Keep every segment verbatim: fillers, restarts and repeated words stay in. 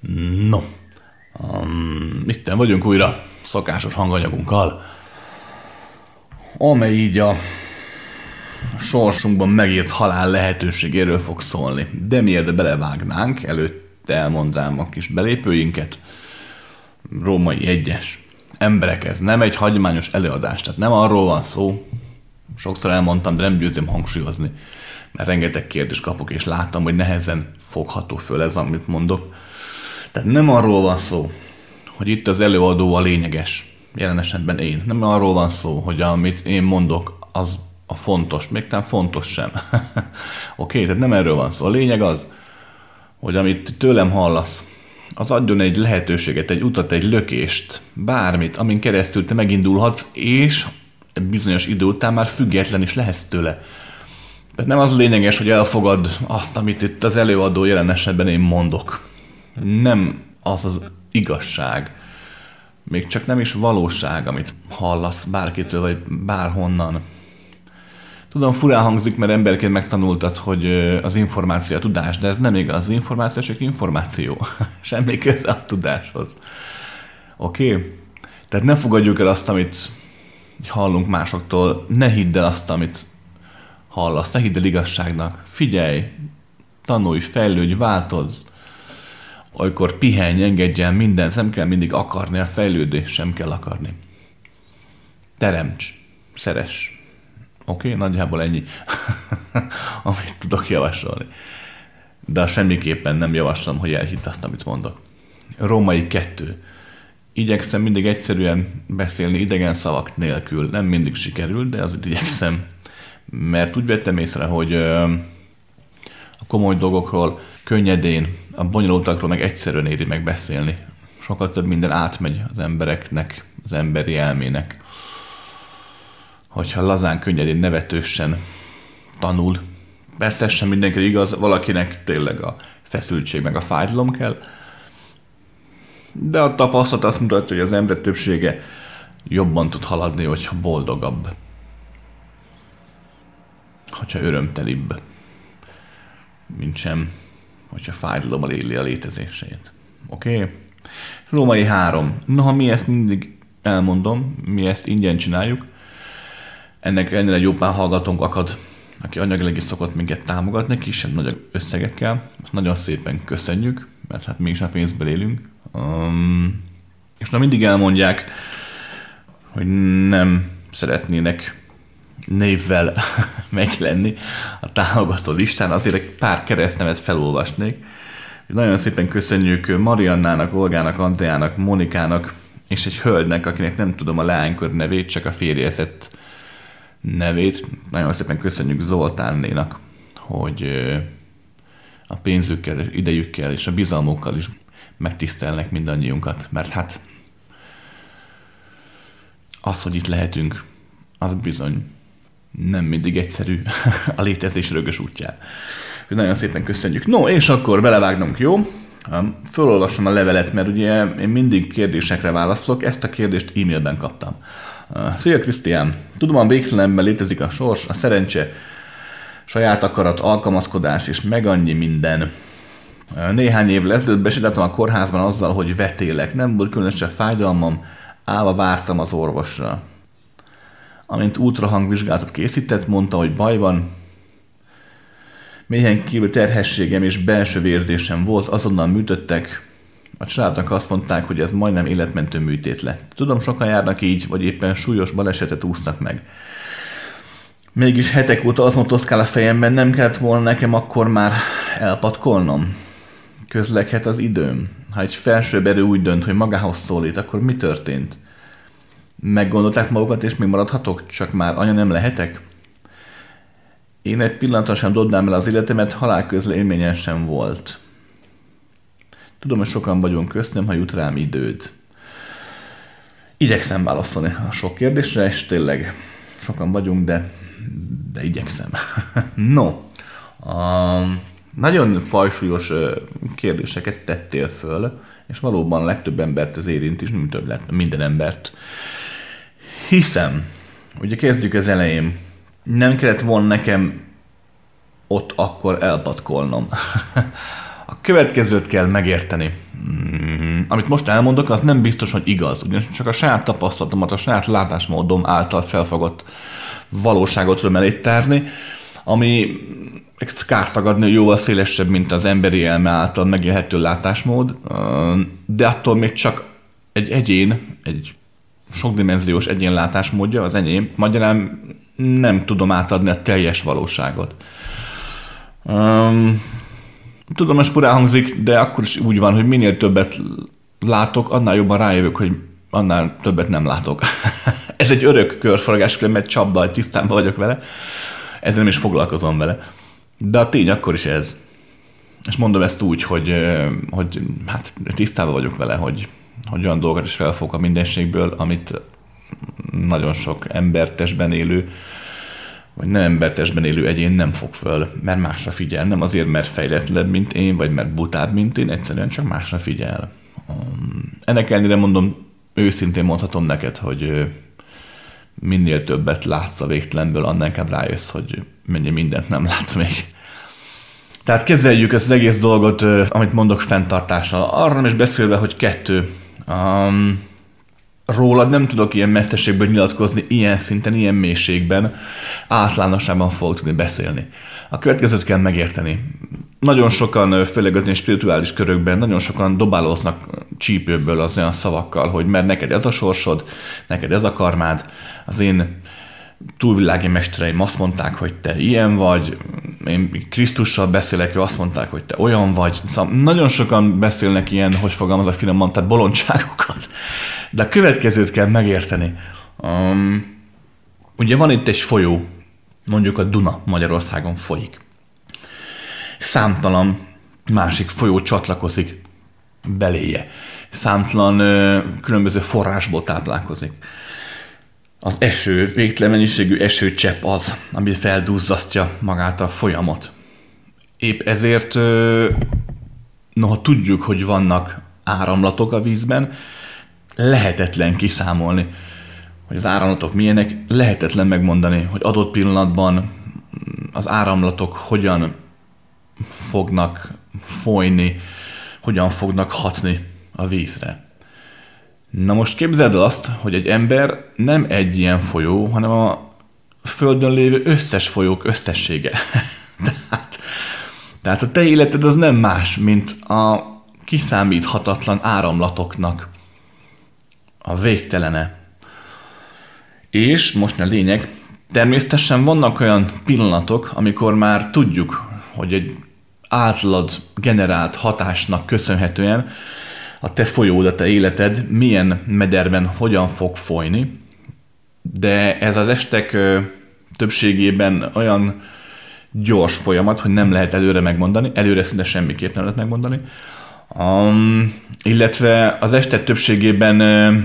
No, um, itten vagyunk újra szokásos hanganyagunkkal, amely így a sorsunkban megírt halál lehetőségéről fog szólni. De miért belevágnánk, előtte elmondanám a kis belépőinket. Római egyes. Emberek, ez nem egy hagyományos előadás, tehát nem arról van szó, sokszor elmondtam, de nem győzöm hangsúlyozni, mert rengeteg kérdést kapok, és láttam, hogy nehezen fogható föl ez, amit mondok. Tehát nem arról van szó, hogy itt az előadó a lényeges, jelen esetben én. Nem arról van szó, hogy amit én mondok, az a fontos, még talán fontos sem. Oké, okay, tehát nem erről van szó. A lényeg az, hogy amit tőlem hallasz, az adjon egy lehetőséget, egy utat, egy lökést, bármit, amin keresztül te megindulhatsz, és bizonyos idő után már független is lehetsz tőle. Tehát nem az lényeges, hogy elfogad azt, amit itt az előadó jelen esetben én mondok. Nem az az igazság, még csak nem is valóság, amit hallasz bárkitől, vagy bárhonnan. Tudom, furán hangzik, mert emberként megtanultad, hogy az információ a tudás, de ez nem igaz, az információ csak információ. Semmi köze a tudáshoz. Oké? Okay? Tehát ne fogadjuk el azt, amit hallunk másoktól, ne hidd el azt, amit hallasz, ne hidd el igazságnak. Figyelj, tanulj, fejlődj, változz. Olykor pihenj, engedj el mindent, nem kell mindig akarni, a fejlődést sem kell akarni. Teremts, szeress. Oké, okay? Nagyjából ennyi, amit tudok javasolni. De semmiképpen nem javaslom, hogy elhidd azt, amit mondok. Római kettő. Igyekszem mindig egyszerűen beszélni idegen szavak nélkül. Nem mindig sikerül, de azért igyekszem. Mert úgy vettem észre, hogy a komoly dolgokról könnyedén, a bonyolultakról meg egyszerűen éri meg beszélni. Sokkal több minden átmegy az embereknek, az emberi elmének. Hogyha lazán, könnyedén, nevetősen tanul. Persze ez sem mindenki igaz, valakinek tényleg a feszültség meg a fájdalom kell. De a tapasztalat azt mutatja, hogy az ember többsége jobban tud haladni, hogyha boldogabb. Hogyha örömtelibb. Mint sem, hogyha fájdalommal éli a létezését. Oké? Okay? Római három. Noha mi ezt mindig elmondom, mi ezt ingyen csináljuk. Ennek ennél egy jó pár hallgatónk akad, aki anyagileg is szokott minket támogatni, kisebb nagyobb összegekkel. Azt nagyon szépen köszönjük, mert hát mi is a pénzből élünk. Um, és na mindig elmondják, hogy nem szeretnének névvel meglenni a támogató listán, azért egy pár keresztnevet felolvasnék. Nagyon szépen köszönjük Mariannának, Olgának, Andreának, Monikának, és egy hölgynek, akinek nem tudom a leánykör nevét, csak a férjezett nevét. Nagyon szépen köszönjük Zoltánnénak, hogy a pénzükkel, idejükkel és a bizalmukkal is megtisztelnek mindannyiunkat, mert hát az, hogy itt lehetünk, az bizony nem mindig egyszerű a létezés rögös útján. Nagyon szépen köszönjük. No, és akkor belevágnunk, jó? Fölolvasom a levelet, mert ugye én mindig kérdésekre válaszolok, ezt a kérdést e-mailben kaptam. Szia Krisztián! Tudom, a végtelenben létezik a sors, a szerencse, saját akarat, alkalmazkodás és meg annyi minden. Néhány évvel ezelőtt besétáltam a kórházban azzal, hogy vetélek. Nem volt különösebb fájdalmam, állva vártam az orvosra. Amint ultrahangvizsgálatot készített, mondta, hogy baj van. Mélyen kívül terhességem és belső vérzésem volt, azonnal műtöttek. A családnak azt mondták, hogy ez majdnem életmentő műtét lett. Tudom, sokan járnak így, vagy éppen súlyos balesetet úsznak meg. Mégis hetek óta az motoszkál a fejemben, nem kellett volna nekem akkor már elpatkolnom. Közleghet az időm. Ha egy felsőbb erő úgy dönt, hogy magához szólít, akkor mi történt? Meggondolták magukat, és még maradhatok, csak már anya nem lehetek? Én egy pillanatra sem dobnám el az életemet, halálközle élményen sem volt. Tudom, hogy sokan vagyunk közt, nem ha jut rám időd. Igyekszem válaszolni a sok kérdésre, és tényleg sokan vagyunk, de, de igyekszem. No, um, nagyon fajsúlyos kérdéseket tettél föl, és valóban a legtöbb embert ez érint is, nem több lett, minden embert. Hiszem, ugye kezdjük az elején, nem kellett volna nekem ott akkor elpatkolnom. A következőt kell megérteni. amit most elmondok, az nem biztos, hogy igaz. Ugyanis csak a saját tapasztalatomat, a saját látásmódom által felfogott valóságot tudom elét tárni, ami kárt tagadni, jóval szélesebb, mint az emberi elme által megélhető látásmód, de attól még csak egy egyén, egy sokdimenziós egyén látásmódja, az enyém, magyarán nem tudom átadni a teljes valóságot. Um, tudom, hogy furán hangzik, de akkor is úgy van, hogy minél többet látok, annál jobban rájövök, hogy annál többet nem látok. Ez egy örök körforgás, mert csapda, tisztában vagyok vele, ezzel nem is foglalkozom vele. De a tény akkor is ez. És mondom ezt úgy, hogy, hogy hát tisztában vagyok vele, hogy, hogy olyan dolgokat is felfogok a mindenségből, amit nagyon sok embertestben élő, vagy nem embertestben élő egyén nem fog föl, mert másra figyel. Nem azért, mert fejletlebb, mint én, vagy mert butább, mint én, egyszerűen csak másra figyel. Ennek ellenére mondom, őszintén mondhatom neked, hogy minél többet látsz a végtelenből, annál inkább rájössz, hogy mennyi mindent nem látsz még. Tehát kezeljük ezt az egész dolgot, amit mondok, fenntartással. Arra nem is beszélve, hogy kettő. Um, rólad nem tudok ilyen messzeségből nyilatkozni, ilyen szinten, ilyen mélységben, általánosságban fogok tudni beszélni. A következőt kell megérteni. Nagyon sokan, főleg az ilyen spirituális körökben, nagyon sokan dobálóznak csípőből az olyan szavakkal, hogy mert neked ez a sorsod, neked ez a karmád, az én túlvilági mestereim azt mondták, hogy te ilyen vagy, én Krisztussal beszélek, ő azt mondták, hogy te olyan vagy. Szóval nagyon sokan beszélnek ilyen, hogy fogalmazok finoman, tehát bolondságokat. De a következőt kell megérteni. Um, ugye van itt egy folyó, mondjuk a Duna Magyarországon folyik. Számtalan másik folyó csatlakozik beléje. Számtalan ö, különböző forrásból táplálkozik. Az eső, végtelen mennyiségű esőcsepp az, ami felduzzasztja magát a folyamot. Épp ezért, ö, noha tudjuk, hogy vannak áramlatok a vízben, lehetetlen kiszámolni, hogy az áramlatok milyenek, lehetetlen megmondani, hogy adott pillanatban az áramlatok hogyan fognak folyni, hogyan fognak hatni a vízre. Na most képzeld el azt, hogy egy ember nem egy ilyen folyó, hanem a Földön lévő összes folyók összessége. tehát, tehát a te életed az nem más, mint a kiszámíthatatlan áramlatoknak a végtelene. És most a lényeg, természetesen vannak olyan pillanatok, amikor már tudjuk, hogy egy általad generált hatásnak köszönhetően a te folyód, a te életed milyen mederben hogyan fog folyni, de ez az estek többségében olyan gyors folyamat, hogy nem lehet előre megmondani, előre szinte semmiképp nem lehet megmondani, um, illetve az estek többségében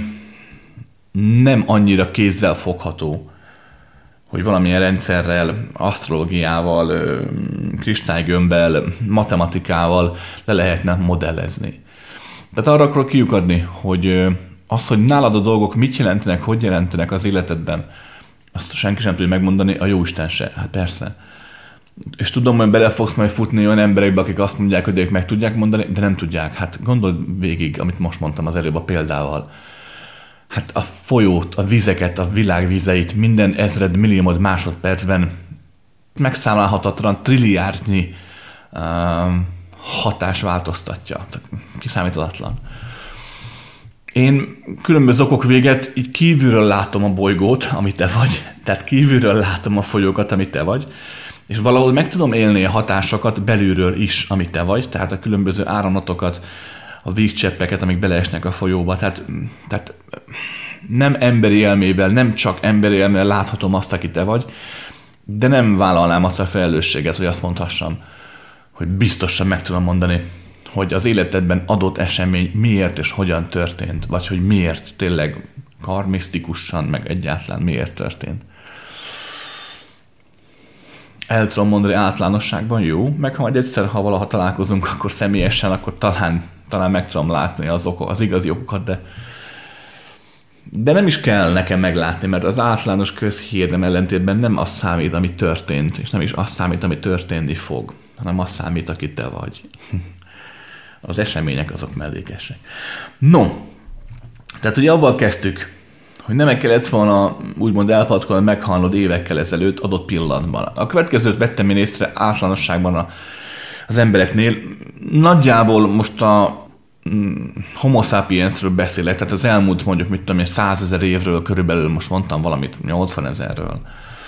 nem annyira kézzel fogható, hogy valamilyen rendszerrel, asztrológiával, kristálygömbbel, matematikával le lehetne modellezni. Tehát arra akarok kiukadni, hogy az, hogy nálad a dolgok mit jelentenek, hogy jelentenek az életedben, azt senki sem tudja megmondani, a Jóisten se. Hát persze. És tudom, hogy bele fogsz majd futni olyan emberekbe, akik azt mondják, hogy ők meg tudják mondani, de nem tudják. Hát gondold végig, amit most mondtam az előbb a példával. Hát a folyót, a vizeket, a világ vizeit minden ezred milliómod másodpercben megszámlálhatatlan trilliárdnyi uh, hatás változtatja. Kiszámíthatatlan. Én különböző okok véget így kívülről látom a bolygót, amit te vagy, tehát kívülről látom a folyókat, amit te vagy, és valahol meg tudom élni a hatásokat belülről is, amit te vagy, tehát a különböző áramlatokat, a vízcseppeket, amik beleesnek a folyóba. Tehát, tehát nem emberi elmével, nem csak emberi elmével láthatom azt, aki te vagy, de nem vállalnám azt a felelősséget, hogy azt mondhassam, hogy biztosan meg tudom mondani, hogy az életedben adott esemény miért és hogyan történt, vagy hogy miért tényleg karmisztikusan, meg egyáltalán miért történt. El tudom mondani általánosságban, jó, meg ha majd egyszer, ha valaha találkozunk, akkor személyesen, akkor talán, talán meg tudom látni az, okok, az igazi okokat, de, de nem is kell nekem meglátni, mert az általános közhírdem ellentétben nem az számít, ami történt, és nem is az számít, ami történni fog, hanem az számít, aki te vagy. Az események azok mellékesek. No, tehát ugye avval kezdtük, hogy nem kellett volna úgymond elpatkolni, meghalnod évekkel ezelőtt adott pillanatban. A következőt vettem én észre általánosságban a, az embereknél. Nagyjából most a Homo sapiensről beszélek, tehát az elmúlt mondjuk, mit tudom én, százezer évről körülbelül, most mondtam valamit, nyolcvanezerről.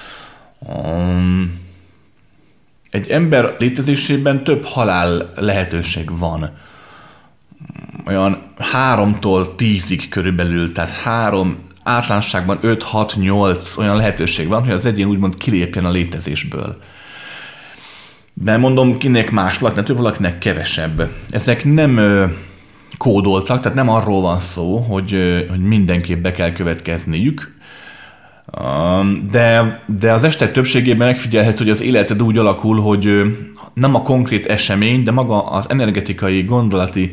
Um, egy ember létezésében több halál lehetőség van. Olyan háromtól tízig körülbelül, tehát három, általánosságban öt, hat, nyolc olyan lehetőség van, hogy az egyén úgymond kilépjen a létezésből. De mondom, kinek más, valakinek több, valakinek kevesebb. Ezek nem ö, kódoltak, tehát nem arról van szó, hogy, ö, hogy mindenképp be kell következniük, De, de az estek többségében megfigyelhető, hogy az életed úgy alakul, hogy nem a konkrét esemény, de maga az energetikai, gondolati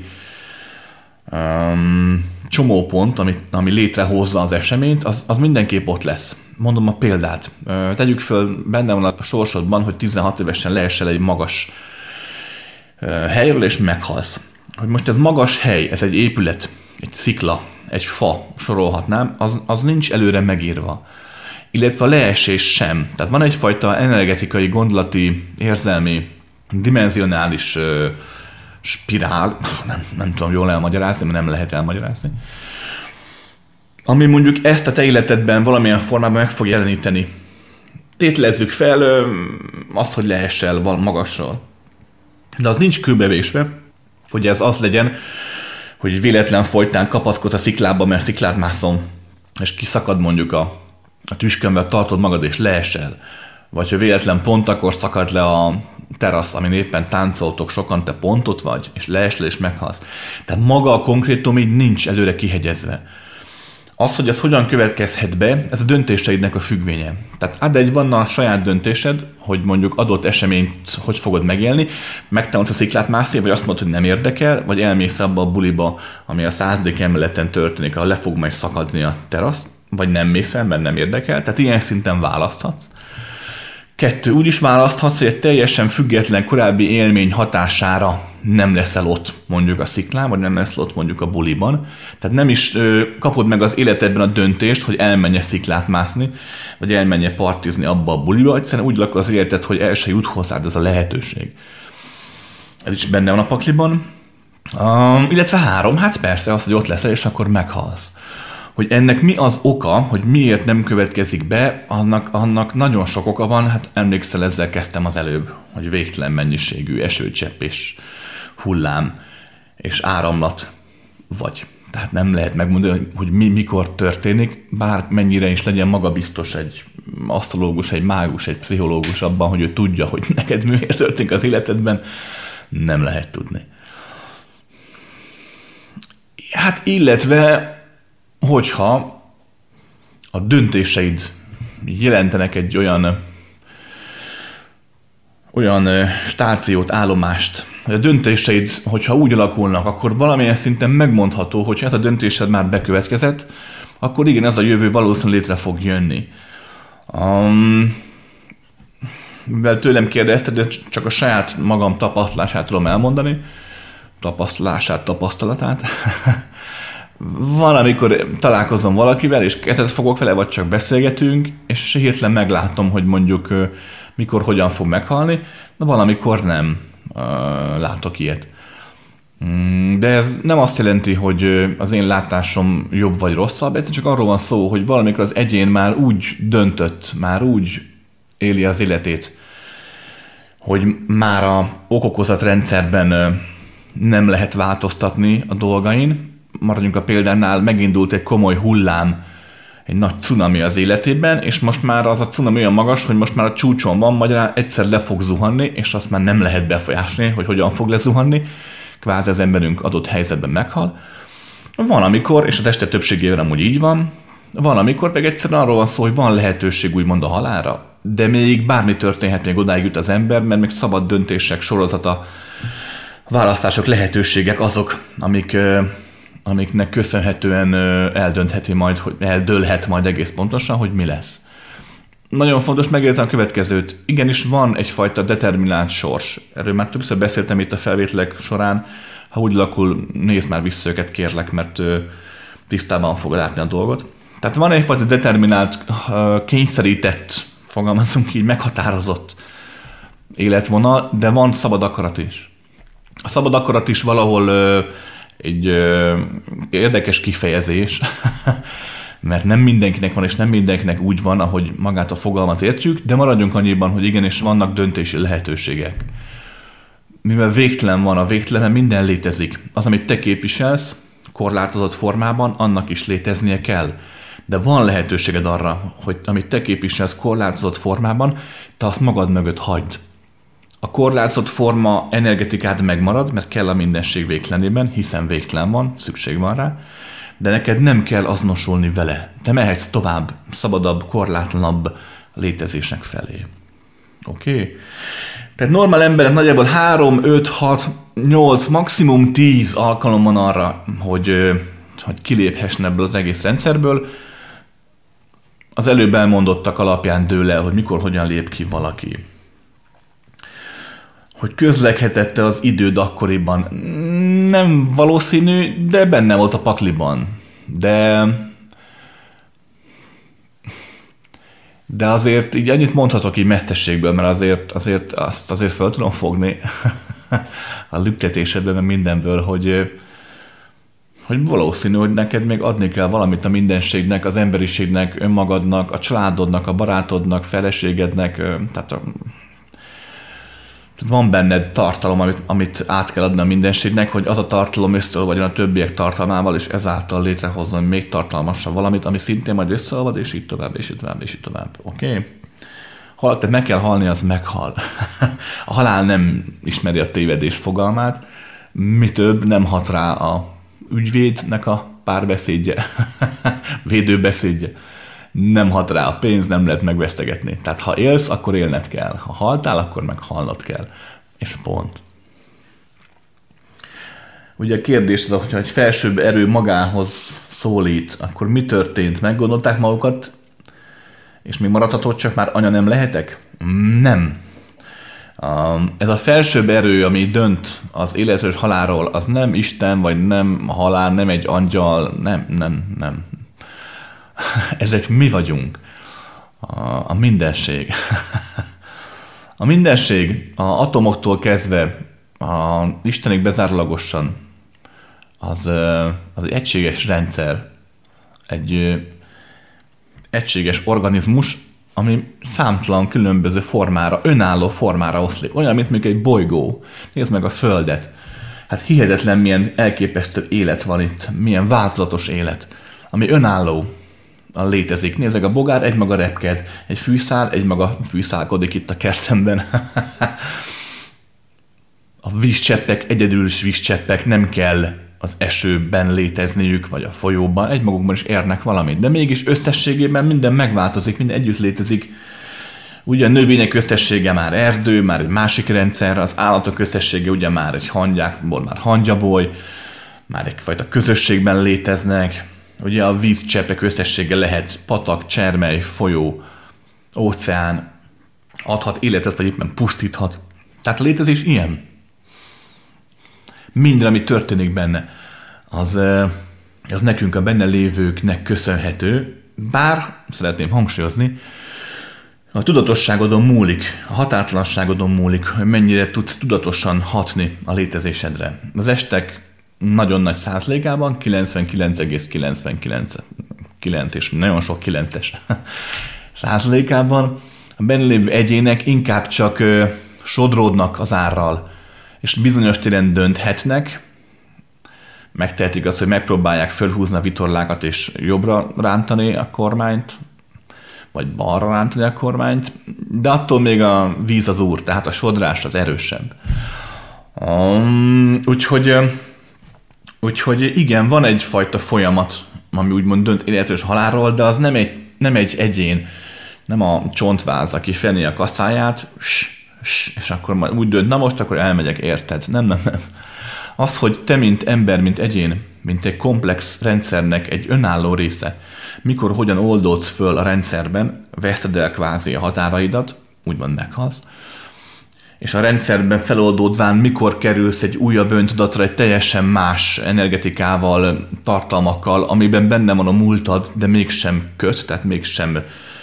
um, csomópont, ami, ami létrehozza az eseményt, az, az mindenképp ott lesz. Mondom a példát. Tegyük föl, benne van a sorsodban, hogy tizenhat évesen leesel egy magas helyről, és meghalsz. Hogy most ez magas hely, ez egy épület, egy szikla, egy fa, sorolhatnám, az, az nincs előre megírva. Illetve a leesés sem. Tehát van egyfajta energetikai, gondolati, érzelmi, dimenzionális uh, spirál, nem, nem tudom jól elmagyarázni, mert nem lehet elmagyarázni, ami mondjuk ezt a te életedben valamilyen formában meg fog jeleníteni. Tételezzük fel uh, azt, hogy leessel magasról. De az nincs kőbevésve, hogy ez az legyen, hogy véletlen folytán kapaszkodsz a sziklába, mert sziklát mászom, és kiszakad mondjuk a, a tüskönbe, tartod magad és leesel. Vagy ha véletlen pont akkor szakad le a terasz, amin éppen táncoltok sokan, te pontot vagy, és leesel és meghalsz. Tehát maga a konkrétum így nincs előre kihegyezve. Az, hogy ez hogyan következhet be, ez a döntéseidnek a függvénye. Tehát ad egy van a saját döntésed, hogy mondjuk adott eseményt hogy fogod megélni, megtanulsz a sziklát mászni, vagy azt mondod, hogy nem érdekel, vagy elmész abba a buliba, ami a századik emeleten történik, ahol le fog majd szakadni a terasz, vagy nem mész el, mert nem érdekel. Tehát ilyen szinten választhatsz. Kettő, úgy is választhatsz, hogy egy teljesen független korábbi élmény hatására nem leszel ott mondjuk a sziklán, vagy nem leszel ott mondjuk a buliban. Tehát nem is ö, kapod meg az életedben a döntést, hogy elmenj sziklát mászni, vagy elmenj partizni abba a buliba, egyszerűen úgy alakul az életed, hogy el se jut hozzád ez a lehetőség. Ez is benne van a pakliban. Um, illetve három, hát persze az, hogy ott leszel, és akkor meghalsz. Hogy ennek mi az oka, hogy miért nem következik be, annak, annak nagyon sok oka van, hát emlékszel, ezzel kezdtem az előbb, hogy végtelen mennyiségű esőcsepp és hullám és áramlat vagy. Tehát nem lehet megmondani, hogy mi mikor történik, bár mennyire is legyen magabiztos egy asztrológus, egy mágus, egy pszichológus abban, hogy ő tudja, hogy neked miért történik az életedben, nem lehet tudni. Hát illetve hogyha a döntéseid jelentenek egy olyan, olyan stációt, állomást, hogy a döntéseid, hogyha úgy alakulnak, akkor valamilyen szinten megmondható, hogy ez a döntésed már bekövetkezett, akkor igen, ez a jövő valószínűleg létre fog jönni. Um, mivel tőlem kérdezted, de csak a saját magam tapasztalását tudom elmondani, tapasztalását, tapasztalatát. Van, amikor találkozom valakivel, és kezet fogok vele, vagy csak beszélgetünk, és hirtelen meglátom, hogy mondjuk mikor, hogyan fog meghalni, de valamikor nem uh, látok ilyet. De ez nem azt jelenti, hogy az én látásom jobb vagy rosszabb, ez csak arról van szó, hogy valamikor az egyén már úgy döntött, már úgy éli az életét, hogy már a okokozat rendszerben nem lehet változtatni a dolgain. Maradjunk a példánál, megindult egy komoly hullám, egy nagy cunami az életében, és most már az a cunami olyan magas, hogy most már a csúcson van, magyarán egyszer le fog zuhanni, és azt már nem lehet befolyásolni, hogy hogyan fog lezuhanni. Kvázi az emberünk adott helyzetben meghal. Van amikor, és az este többségében amúgy így van, van amikor meg egyszerűen arról van szó, hogy van lehetőség úgymond a halálra, de még bármi történhet, még odáig jut az ember, mert még szabad döntések sorozata, választások, lehetőségek azok, amik, amiknek köszönhetően eldöntheti majd, hogy eldőlhet majd egész pontosan, hogy mi lesz. Nagyon fontos megérteni a következőt. Igenis van egyfajta determinált sors. Erről már többször beszéltem itt a felvételek során. Ha úgy alakul, nézd már vissza őket, kérlek, mert tisztában fogod látni a dolgot. Tehát van egyfajta determinált, kényszerített, fogalmazunk így, meghatározott életvonal, de van szabad akarat is. A szabad akarat is valahol egy érdekes kifejezés, mert nem mindenkinek van, és nem mindenkinek úgy van, ahogy magát a fogalmat értjük, de maradjunk annyiban, hogy igenis vannak döntési lehetőségek. Mivel végtelen van, a végtelenen minden létezik. Az, amit te képviselsz, korlátozott formában, annak is léteznie kell. De van lehetőséged arra, hogy amit te képviselsz korlátozott formában, te azt magad mögött hagyd. A korlátozott forma energetikád megmarad, mert kell a mindenség végtelenében, hiszen végtelen van, szükség van rá, de neked nem kell azonosulni vele. Te mehetsz tovább, szabadabb, korlátlanabb létezések felé. Oké? Okay? Tehát normál emberek nagyjából három, öt, hat, nyolc, maximum tíz alkalom van arra, hogy, hogy kiléphessen ebből az egész rendszerből. Az előbb elmondottak alapján dől el, hogy mikor, hogyan lép ki valaki. Hogy közlekedette az időd akkoriban. Nem valószínű, de benne volt a pakliban. De... De azért így annyit mondhatok így mesztességből, mert azért, azért azt azért fel tudom fogni a lüktetésedben, mindenből, hogy, hogy valószínű, hogy neked még adni kell valamit a mindenségnek, az emberiségnek, önmagadnak, a családodnak, a barátodnak, feleségednek, tehát a, van benned tartalom, amit, amit át kell adni a mindenségnek, hogy az a tartalom összeolvadjon a többiek tartalmával, és ezáltal létrehozzon még tartalmasabb valamit, ami szintén majd összeolvad, és így tovább, és így tovább, és így tovább. Oké? Okay? Ha te meg kell halni, az meghal. A halál nem ismeri a tévedés fogalmát, mi több nem hat rá a ügyvédnek a párbeszédje, védőbeszédje. Nem hat rá a pénz, nem lehet megvesztegetni. Tehát ha élsz, akkor élned kell. Ha haltál, akkor meg halnod kell. És pont. Ugye a kérdés az, hogyha egy felsőbb erő magához szólít, akkor mi történt? Meggondolták magukat, és mi maradhatott, csak már anya nem lehetek? Nem. Ez a felsőbb erő, ami dönt az életről és halálról, az nem Isten, vagy nem halál, nem egy angyal, nem, nem, nem. Ezek mi vagyunk. A, a mindenség. A mindenség a atomoktól kezdve a Istenig bezárólagosan az, az egy egységes rendszer, egy egységes organizmus, ami számtalan különböző formára, önálló formára oszlik. Olyan, mint mondjuk egy bolygó. Nézd meg a Földet. Hát hihetetlen, milyen elképesztő élet van itt, milyen változatos élet, ami önálló létezik. Nézzek, a bogár egymaga repked, egy fűszál egymaga fűszálkodik itt a kertemben. A vízcseppek egyedül is vízcseppek, nem kell az esőben létezniük, vagy a folyóban, egymagukban is érnek valamit, de mégis összességében minden megváltozik, minden együtt létezik. Ugye a növények összessége már erdő, már egy másik rendszer, az állatok összessége ugye már egy hangyákból, már hangyaboly, már egyfajta közösségben léteznek. Ugye a vízcseppek összessége lehet patak, csermely, folyó, óceán, adhat életet, vagy éppen pusztíthat. Tehát a létezés ilyen. Minden, ami történik benne, az, az nekünk, a benne lévőknek köszönhető, bár szeretném hangsúlyozni, a tudatosságodon múlik, a határtalanságodon múlik, hogy mennyire tudsz tudatosan hatni a létezésedre. Az estek nagyon nagy százalékában, kilencvenkilenc egész kilencvenkilenc és nagyon sok kilences százalékában a benne lévő egyének inkább csak ö, sodródnak az árral, és bizonyos téren dönthetnek, megtehetik azt, hogy megpróbálják fölhúzni a vitorlákat és jobbra rántani a kormányt, vagy balra rántani a kormányt, de attól még a víz az úr, tehát a sodrás az erősebb. Um, úgyhogy, úgyhogy igen, van egyfajta folyamat, ami úgymond dönt életről és halálról, de az nem egy, nem egy egyén, nem a csontváz, aki fenné a kaszáját, és akkor majd úgy dönt, na most akkor elmegyek, érted? Nem, nem, nem. Az, hogy te, mint ember, mint egyén, mint egy komplex rendszernek egy önálló része, mikor, hogyan oldódsz föl a rendszerben, veszed el kvázi a határaidat, úgymond meghalsz, és a rendszerben feloldódván mikor kerülsz egy újabb öntudatra, egy teljesen más energetikával, tartalmakkal, amiben benne van a múltad, de mégsem köt, tehát mégsem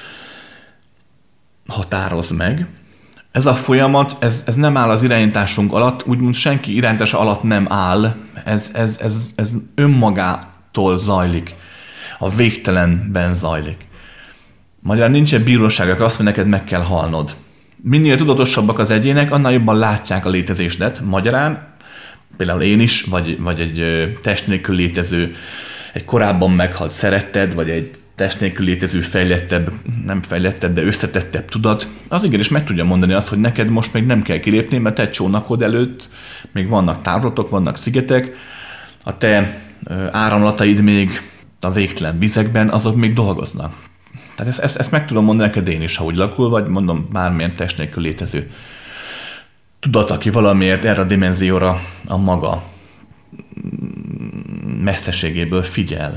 határoz meg. Ez a folyamat, ez, ez nem áll az irányításunk alatt, úgymond senki irányítása alatt nem áll, ez, ez, ez, ez önmagától zajlik, a végtelenben zajlik. Magyarán nincs egy bíróság, aki azt mondja, neked meg kell halnod. Minél tudatosabbak az egyének, annál jobban látják a létezésdet. Magyarán, például én is, vagy, vagy egy test nélkül létező, egy korábban meghalt szeretted, vagy egy test nélkül létező fejlettebb, nem fejlettebb, de összetettebb tudat, az igenis meg tudja mondani azt, hogy neked most még nem kell kilépni, mert egy csónakod előtt még vannak távlatok, vannak szigetek, a te áramlataid még a végtelen vizekben, azok még dolgoznak. Tehát ezt, ezt, ezt meg tudom mondani neked én is, ha úgy lakul, vagy mondom bármilyen test nélkül létező tudat, aki valamiért erre a dimenzióra a maga messzeségéből figyel.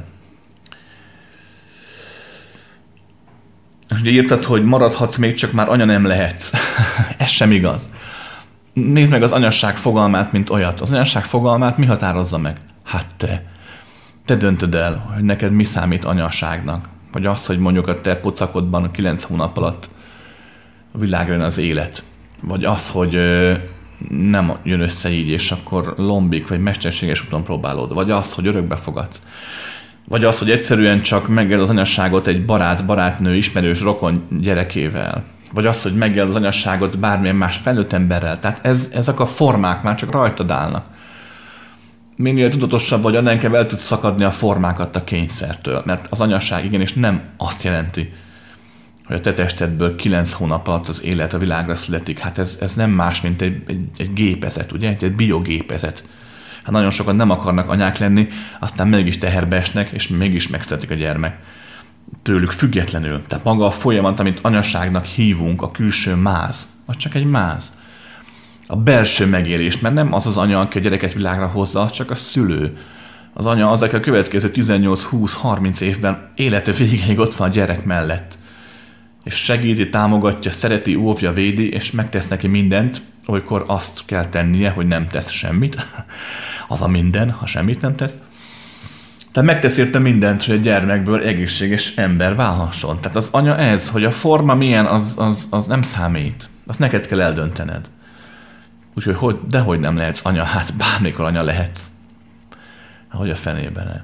És ugye írtad, hogy maradhatsz még, csak már anya nem lehetsz. Ez sem igaz. Nézd meg az anyasság fogalmát, mint olyat. Az anyasság fogalmát mi határozza meg? Hát te. Te döntöd el, hogy neked mi számít anyaságnak. Vagy az, hogy mondjuk a te pocakodban a kilenc hónap alatt a világra jön az élet. Vagy az, hogy nem jön össze így, és akkor lombik, vagy mesterséges úton próbálod. Vagy az, hogy örökbe fogadsz. Vagy az, hogy egyszerűen csak megél az anyasságot egy barát, barátnő, ismerős, rokon gyerekével. Vagy az, hogy megél az anyasságot bármilyen más felnőtt emberrel. Tehát ez, ezek a formák már csak rajtad állnak. Minél tudatosabb vagy, annál inkább el tudsz szakadni a formákat a kényszertől. Mert az anyasság igenis nem azt jelenti, hogy a te testedből kilenc hónap alatt az élet a világra születik. Hát ez, ez nem más, mint egy, egy, egy gépezet, ugye? Egy, egy biogépezet. Hát nagyon sokan nem akarnak anyák lenni, aztán mégis teherbe esnek, és mégis megszületik a gyermek. Tőlük függetlenül. Tehát maga a folyamat, amit anyaságnak hívunk, a külső máz, az csak egy máz. A belső megélés, mert nem az az anya, aki a gyereket világra hozza, az csak a szülő. Az anya az, aki a következő tizennyolc húsz harminc évben élete végéig ott van a gyerek mellett. És segíti, támogatja, szereti, óvja, védi, és megtesz neki mindent, olykor azt kell tennie, hogy nem tesz semmit. Az a minden, ha semmit nem tesz. Tehát megtesz érte mindent, hogy a gyermekből egészséges ember válhasson. Tehát az anya ez, hogy a forma milyen, az, az, az nem számít. Azt neked kell eldöntened. Úgyhogy hogy, dehogy nem lehetsz anya, hát bármikor anya lehetsz. Ahogy a fenében ne.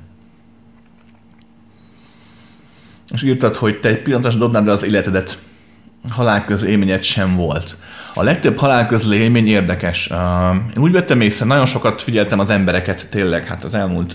És írtad, hogy te egy pillanatos dobnád el az életedet, halálközlő élményed sem volt. A legtöbb halálközlő élmény érdekes. Én úgy vettem észre, nagyon sokat figyeltem az embereket, tényleg, hát az elmúlt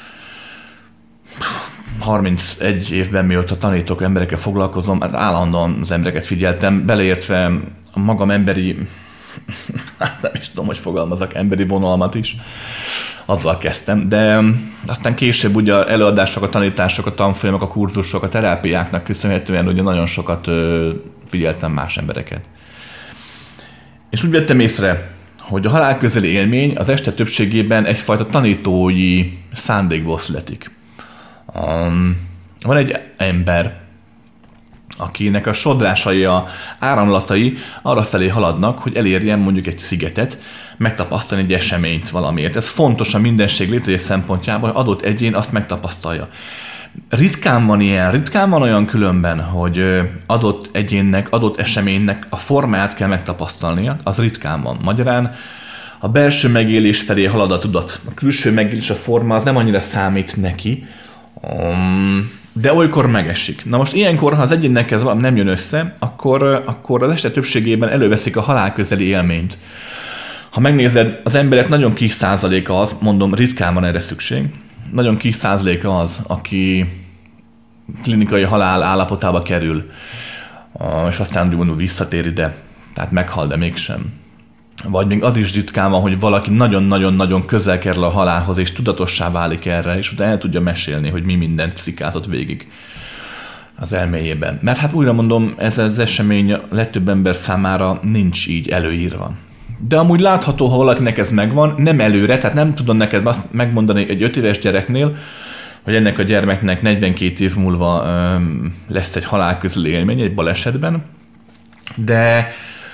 harmincegy évben, mióta tanítok, emberekkel foglalkozom, hát állandóan az embereket figyeltem, beleértve a magam emberi, hát nem is tudom, hogy fogalmazok, emberi vonalmat is. Azzal kezdtem, de aztán később ugye előadások, a tanítások, a tanfolyamok, a kurzusok, a terápiáknak köszönhetően ugye nagyon sokat figyeltem más embereket. És úgy vettem észre, hogy a halálközeli élmény az este többségében egyfajta tanítói szándékból születik. Um, van egy ember, akinek a sodrásai, a áramlatai arra felé haladnak, hogy elérjen mondjuk egy szigetet, megtapasztalni egy eseményt valamiért. Ez fontos a mindenség létezés szempontjából, hogy adott egyén azt megtapasztalja. Ritkán van ilyen, ritkán van olyan különben, hogy adott egyénnek, adott eseménynek a formáját kell megtapasztalnia, az ritkán van. Magyarán a belső megélés felé halad a tudat. A külső megélés, a forma, az nem annyira számít neki, de olykor megesik. Na most ilyenkor, ha az egyénnek ez valami nem jön össze, akkor, akkor az este többségében előveszik a halálközeli élményt. Ha megnézed, az emberek nagyon kis százaléka az, mondom, ritkán van erre szükség, nagyon kis százaléka az, aki klinikai halál állapotába kerül, és aztán úgy visszatér ide, tehát meghal, de mégsem. Vagy még az is ritkán van, hogy valaki nagyon-nagyon-nagyon közel kerül a halálhoz, és tudatossá válik erre, és utána el tudja mesélni, hogy mi mindent szikázott végig az elméjében. Mert hát újra mondom, ez az esemény a legtöbb ember számára nincs így előírva. De amúgy látható, ha valakinek ez megvan, nem előre, tehát nem tudom neked azt megmondani egy öt éves gyereknél, hogy ennek a gyermeknek negyvenkét év múlva öm, lesz egy halálközeli élmény egy balesetben, de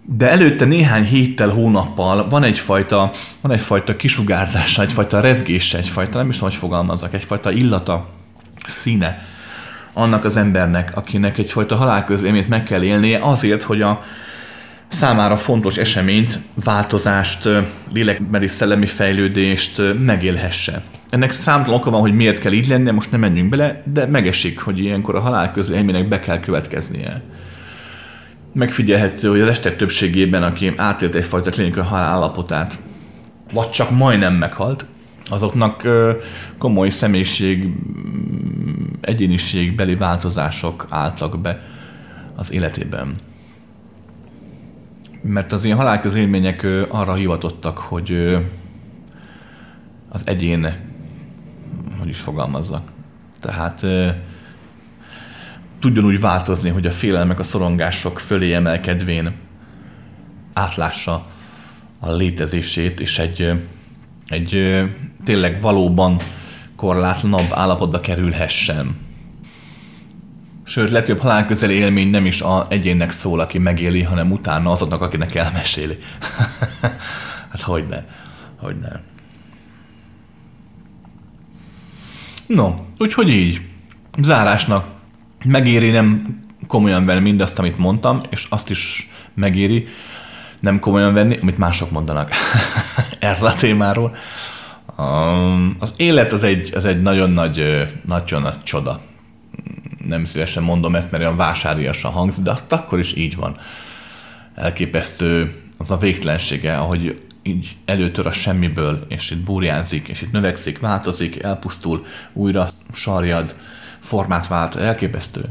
De előtte néhány héttel, hónappal van egyfajta, van egyfajta kisugárzása, egyfajta rezgése, egyfajta, nem is tudom, hogy fogalmazzak, egyfajta illata, színe annak az embernek, akinek egyfajta halálközélményt meg kell élnie azért, hogy a számára fontos eseményt, változást, lélekbeli szellemi fejlődést megélhesse. Ennek számtalan oka van, hogy miért kell így lennie, most nem menjünk bele, de megesik, hogy ilyenkor a halálközélménynek be kell következnie. Megfigyelhető, hogy az estek többségében, aki átélt egyfajta klinikai halál állapotát, vagy csak majdnem meghalt, azoknak komoly személyiség, egyéniségbeli változások álltak be az életében. Mert az ilyen halálközélmények arra hivatottak, hogy az egyén, hogy is fogalmazzak, tehát tudjon úgy változni, hogy a félelmek, a szorongások fölé emelkedvén átlássa a létezését, és egy, egy tényleg valóban korlátlanabb állapotba kerülhessen. Sőt, legtöbb halálközeli élmény nem is az egyénnek szól, aki megéli, hanem utána azoknak, akinek elmeséli. Hát hogyne, hogyne. No, úgyhogy így. Zárásnak megéri nem komolyan venni mindazt, amit mondtam, és azt is megéri nem komolyan venni, amit mások mondanak erről a témáról. Um, az élet az egy, az egy nagyon nagy, nagyon nagy csoda. Nem szívesen mondom ezt, mert olyan vásáriasan hangzik, de akkor is így van. Elképesztő az a végtelensége, ahogy így előtör a semmiből, és itt burjánzik, és itt növekszik, változik, elpusztul, újra sarjad, formát vált, elképesztő.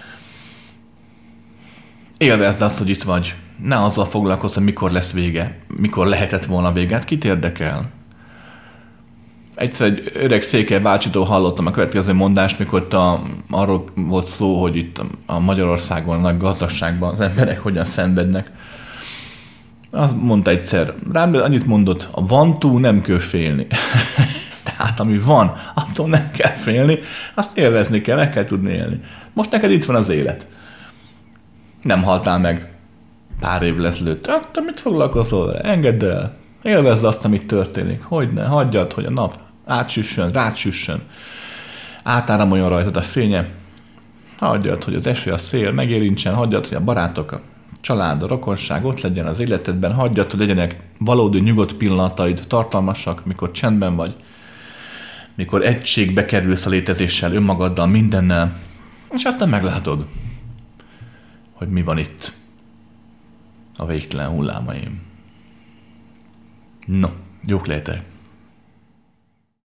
Élvezd azt, hogy itt vagy. Ne azzal foglalkozz, hogy mikor lesz vége, mikor lehetett volna vége, hát kit érdekel? Egyszer egy öreg székely bácsitól hallottam a következő mondást, mikor a, arról volt szó, hogy itt a Magyarországon, a nagy gazdaságban az emberek hogyan szenvednek. Azt mondta egyszer, rám annyit mondott, a van túl nem kell félni. Tehát ami van, attól nem kell félni, azt élvezni kell, meg kell tudni élni. Most neked itt van az élet. Nem haltál meg pár évvel ezelőtt. Te mit foglalkozol vele? Engedd el. Élvezd azt, amit történik. Hogyne, hagyjad, hogy a nap átsüssön, rácsüssön. Átáramoljon rajtad a fénye. Hagyjad, hogy az eső, a szél megérintsen. Hagyjad, hogy a barátok, a család, a rokonság ott legyen az életedben. Hagyjad, hogy legyenek valódi nyugodt pillanataid, tartalmasak, mikor csendben vagy. Mikor egységbe kerülsz a létezéssel, önmagaddal, mindennel. És aztán meglátod, hogy mi van itt a végtelen hullámaim. No, jók létek!